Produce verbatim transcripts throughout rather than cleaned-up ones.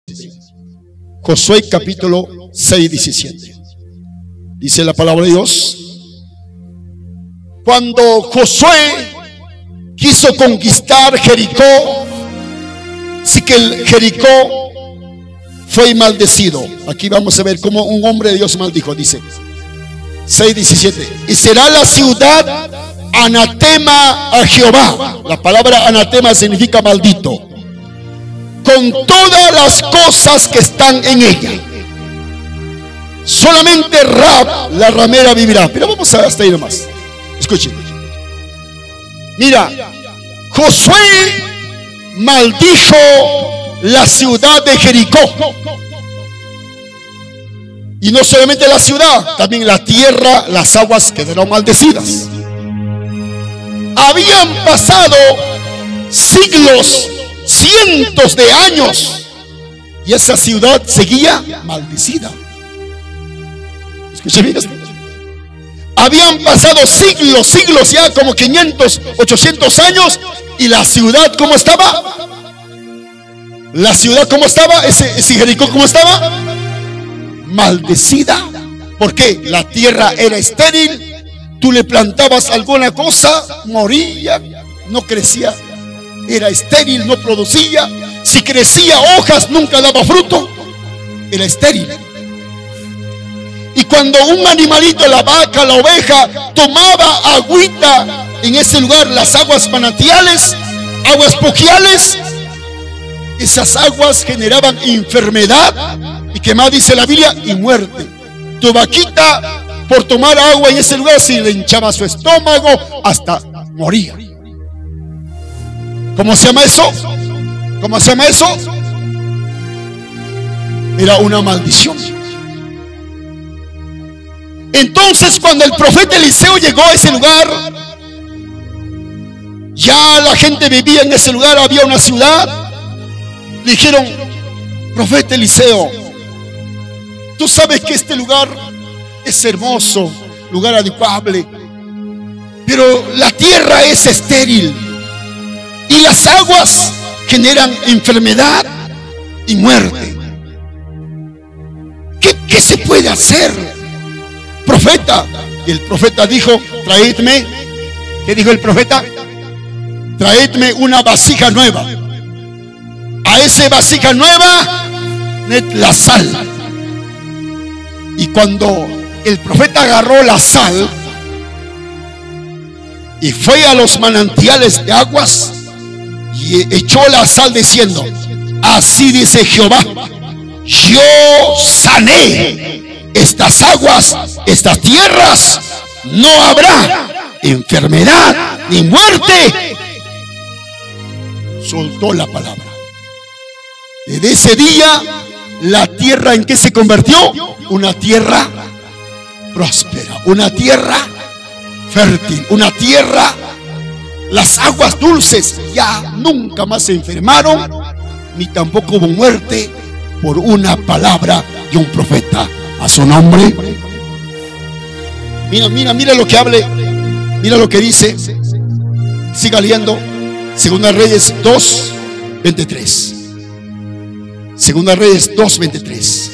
Josué capítulo seis, diecisiete. Dice la palabra de Dios: cuando Josué quiso conquistar Jericó, sí que el Jericó fue maldecido. Aquí vamos a ver cómo un hombre de Dios maldijo. Dice seis, diecisiete: y será la ciudad anatema a Jehová. La palabra anatema significa maldito, con todas las cosas que están en ella. Solamente Rahab, la ramera, vivirá. Pero vamos a hasta ahí nomás. Escuchen. Mira, Josué maldijo la ciudad de Jericó. Y no solamente la ciudad, también la tierra, las aguas quedaron maldecidas. Habían pasado siglos, cientos de años, y esa ciudad seguía maldecida. Escuchen bien esto. Habían pasado siglos, siglos, ya como quinientos, ochocientos años, y la ciudad, ¿cómo estaba? La ciudad, ¿cómo estaba? Ese, ese Jericó, ¿cómo estaba? Maldecida. ¿Por qué? La tierra era estéril. Tú le plantabas alguna cosa, moría, no crecía. Era estéril, no producía. Si crecía hojas, nunca daba fruto. Era estéril. Y cuando un animalito, la vaca, la oveja, tomaba agüita en ese lugar, las aguas manantiales, aguas poquiales, esas aguas generaban enfermedad. ¿Y qué más dice la Biblia? Y muerte. Tu vaquita, por tomar agua en ese lugar, se le hinchaba su estómago hasta moría. ¿Cómo se llama eso? ¿Cómo se llama eso? Era una maldición. Entonces, cuando el profeta Eliseo llegó a ese lugar, ya la gente vivía en ese lugar, había una ciudad. Le dijeron: profeta Eliseo, tú sabes que este lugar es hermoso, lugar adecuable, pero la tierra es estéril y las aguas generan enfermedad y muerte. ¿Qué, qué se puede hacer, profeta? Y el profeta dijo: traedme. ¿Qué dijo el profeta? Traedme una vasija nueva. A esa vasija nueva, la sal. Y cuando el profeta agarró la sal y fue a los manantiales de aguas y echó la sal diciendo: así dice Jehová, yo sané estas aguas, estas tierras, no habrá enfermedad ni muerte. Soltó la palabra. Desde ese día, la tierra, ¿en qué se convirtió? Una tierra próspera, una tierra fértil, una tierra, las aguas dulces ya nunca más se enfermaron, ni tampoco hubo muerte por una palabra de un profeta. A su nombre. Mira, mira, mira lo que hable, mira lo que dice. Siga leyendo. Segunda Reyes dos, veintitrés. Segunda Reyes dos, veintitrés.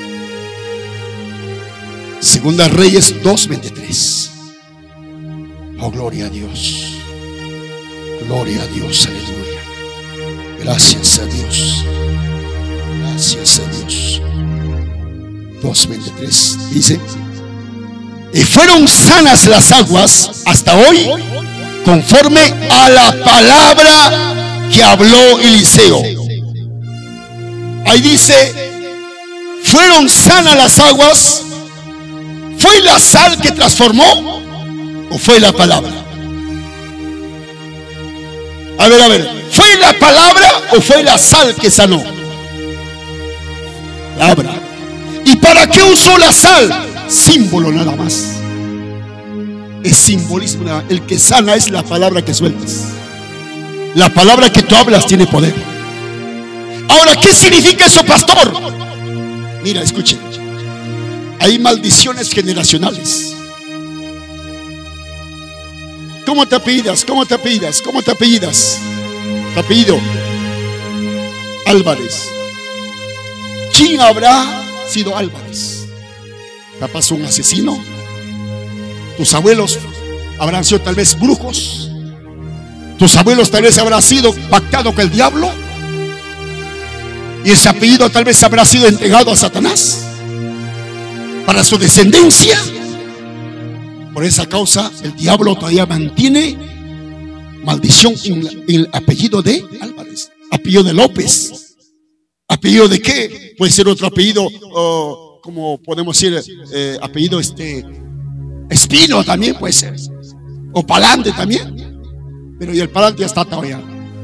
Segunda Reyes dos, veintitrés. Oh, gloria a Dios. Gloria a Dios, aleluya. Gracias a Dios. Gracias a Dios. dos, veintitrés dice: y fueron sanas las aguas hasta hoy, conforme a la palabra que habló Eliseo. Ahí dice: fueron sanas las aguas. ¿Fue la sal que transformó o fue la palabra? A ver, a ver, ¿fue la palabra o fue la sal que sanó? Palabra. ¿Y para qué usó la sal? Símbolo nada más. Es simbolismo. El que sana es la palabra que sueltas. La palabra que tú hablas tiene poder. Ahora, ¿qué significa eso, pastor? Mira, escuchen. Hay maldiciones generacionales. ¿Cómo te apellidas? ¿Cómo te apellidas? ¿Cómo te apellidas? Tu apellido: Álvarez. ¿quién habrá sido Álvarez? Capaz un asesino. Tus abuelos habrán sido tal vez brujos. Tus abuelos tal vez habrán sido pactados con el diablo. Y ese apellido tal vez habrá sido entregado a Satanás para su descendencia. Por esa causa el diablo todavía mantiene maldición en, en el apellido de Álvarez, apellido de López. ¿Apellido de qué? Puede ser otro apellido, uh, como podemos decir, eh, apellido este Espino también puede ser, o Palante también. Pero y el Palante ya está todavía.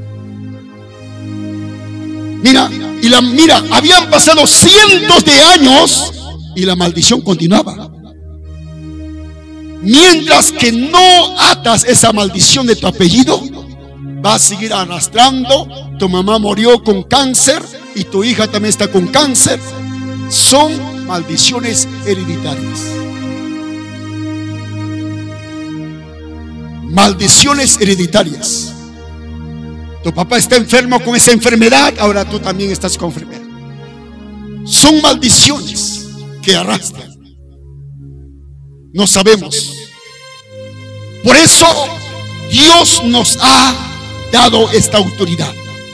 Mira, y la, mira, habían pasado cientos de años y la maldición continuaba. Mientras que no atas esa maldición de tu apellido, vas a seguir arrastrando. Tu mamá murió con cáncer y tu hija también está con cáncer. Son maldiciones hereditarias. Maldiciones hereditarias. Tu papá está enfermo con esa enfermedad, ahora tú también estás con enfermedad. Son maldiciones que arrastran. No sabemos. Por eso Dios nos ha dado esta autoridad.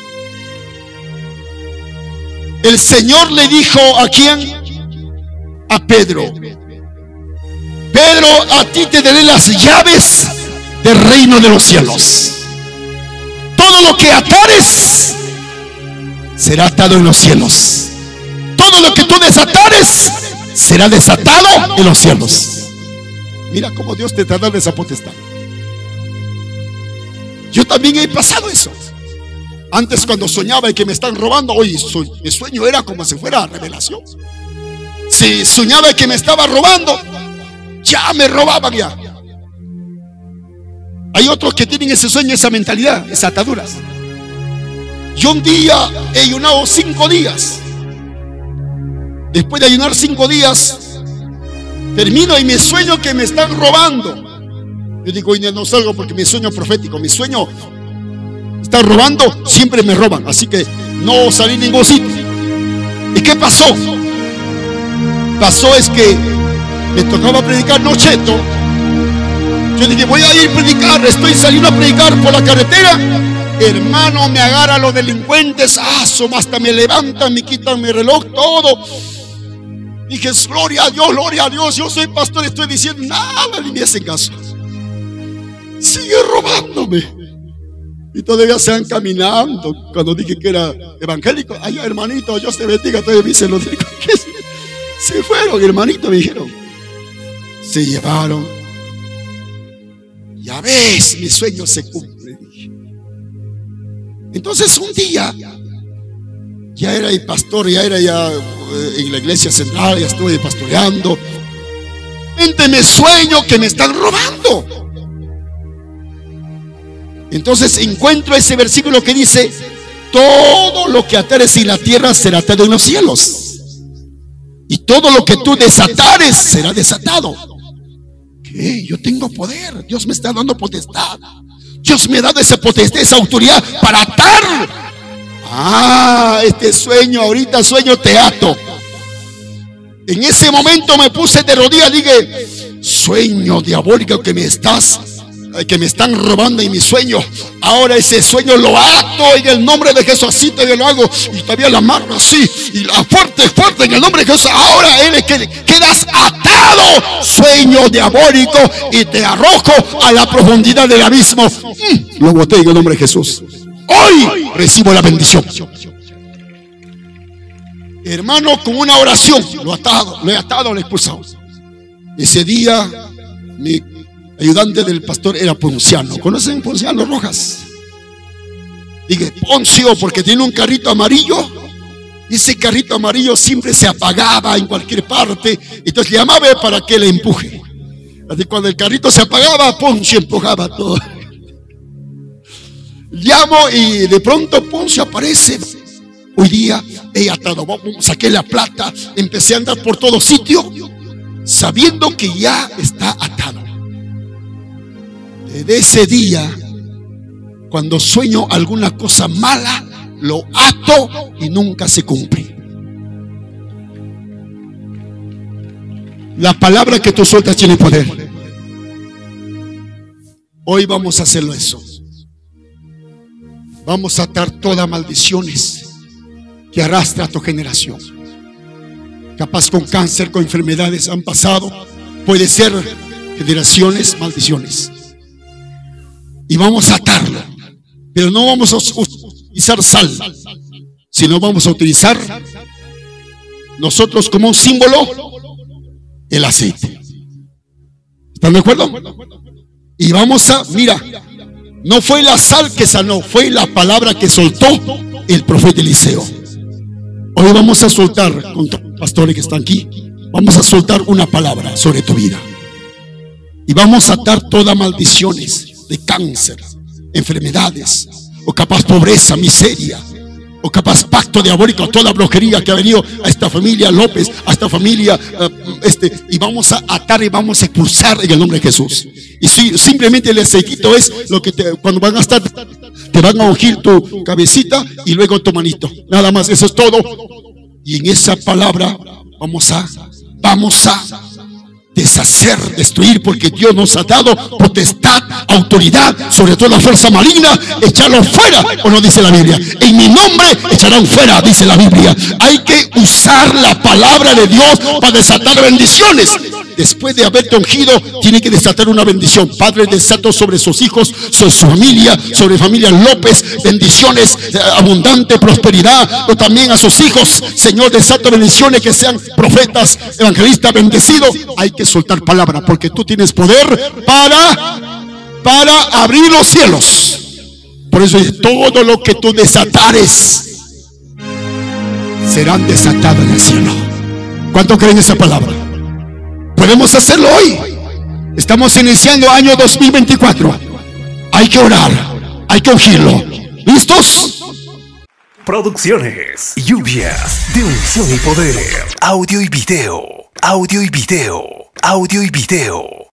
El Señor le dijo a quién? A Pedro: Pedro, a ti te daré las llaves del reino de los cielos. Todo lo que atares será atado en los cielos. Todo lo que tú desatares será desatado en los cielos. Mira cómo Dios te está dando esa potestad. Yo también he pasado eso. Antes, cuando soñaba y que me están robando, hoy mi sueño era como si fuera revelación. Si soñaba y que me estaba robando, ya me robaban ya. Hay otros que tienen ese sueño, esa mentalidad, esas ataduras. Yo un día he ayunado cinco días. Después de ayunar cinco días, termino y me sueño que me están robando. Yo digo, hoy no salgo porque mi sueño es profético. Mi sueño está robando, siempre me roban. Así que no salí en ningún sitio. ¿Y qué pasó? Pasó es que me tocaba predicar nocheto. Yo dije, voy a ir a predicar. Estoy saliendo a predicar por la carretera. Hermano, me agarran los delincuentes. Ah, hasta me levantan, me quitan mi reloj, todo. Dije, gloria a Dios, gloria a Dios. Yo soy pastor, estoy diciendo nada, ni me hacen caso. Sigue robándome. Y todavía se van caminando. Cuando dije que era evangélico, ay, hermanito, Dios te bendiga. Todavía me se lo digo. Se fueron, hermanito, me dijeron. Se llevaron. Ya ves, mi sueño se cumple. Entonces un día, ya era el pastor, ya era ya en la iglesia central, ya estuve pastoreando. Me sueño que me están robando. Entonces encuentro ese versículo que dice: todo lo que atares en la tierra será atado en los cielos, y todo lo que tú desatares será desatado. ¿Qué? Yo tengo poder. Dios me está dando potestad. Dios me ha dado esa potestad, esa autoridad para atar. Ah, este sueño, ahorita sueño te ato. En ese momento me puse de rodillas, dije: sueño diabólico que me estás que me están robando en mi sueño. Ahora ese sueño lo ato en el nombre de Jesús. Así te lo hago y todavía la amarro así, y la fuerte, fuerte en el nombre de Jesús. Ahora él que quedas atado, sueño diabólico, y te arrojo a la profundidad del abismo. Mm, lo boté en el nombre de Jesús. Hoy recibo la bendición. Hermano, con una oración lo he atado, lo he atado, lo he expulsado. Ese día mi ayudante del pastor era Ponciano. ¿Conocen Ponciano Rojas? Dije Poncio porque tiene un carrito amarillo. Y ese carrito amarillo siempre se apagaba en cualquier parte. Entonces le llamaba para que le empuje. Así cuando el carrito se apagaba, Poncio empujaba todo. Llamo y de pronto Poncio aparece. Hoy día he atado, saqué la plata, empecé a andar por todo sitio, sabiendo que ya está atado. Desde ese día, cuando sueño alguna cosa mala, lo ato y nunca se cumple. La palabra que tú sueltas tiene poder. Hoy vamos a hacerlo eso. Vamos a atar todas maldiciones que arrastra a tu generación. Capaz con cáncer, con enfermedades han pasado. Puede ser generaciones, maldiciones. Y vamos a atarlo. Pero no vamos a utilizar sal, sino vamos a utilizar nosotros como un símbolo el aceite. ¿Están de acuerdo? Y vamos a, mira, no fue la sal que sanó, fue la palabra que soltó el profeta Eliseo. Hoy vamos a soltar, con todos los pastores que están aquí, vamos a soltar una palabra sobre tu vida. Y vamos a atar todas maldiciones de cáncer, enfermedades, o capaz pobreza, miseria, o capaz pacto diabólico, toda brujería que ha venido a esta familia López, a esta familia, uh, este, y vamos a atar y vamos a expulsar en el nombre de Jesús. Y si, simplemente el aceitito es lo que te, cuando van a estar, te van a ungir tu cabecita y luego tu manito. Nada más, eso es todo. Y en esa palabra vamos a, vamos a deshacer, destruir, porque Dios nos ha dado potestad, autoridad sobre toda la fuerza maligna. Echarlo fuera, o no dice la Biblia. En mi nombre echarán fuera, dice la Biblia. Hay que usar la palabra de Dios para desatar bendiciones. Después de haberte ungido, tiene que desatar una bendición. Padre, desato sobre sus hijos, sobre su familia, sobre familia López, bendiciones, eh, abundante prosperidad, o también a sus hijos. Señor, desato bendiciones, que sean profetas, evangelistas, bendecidos. Hay que soltar palabra, porque tú tienes poder para, para abrir los cielos. Por eso dice, todo lo que tú desatares serán desatados en el cielo. ¿Cuánto creen esa palabra? Podemos hacerlo hoy. Estamos iniciando año dos mil veinticuatro. Hay que orar, hay que ungirlo. ¿Listos? Producciones, lluvias de unción y poder. Audio y video, audio y video, audio y video.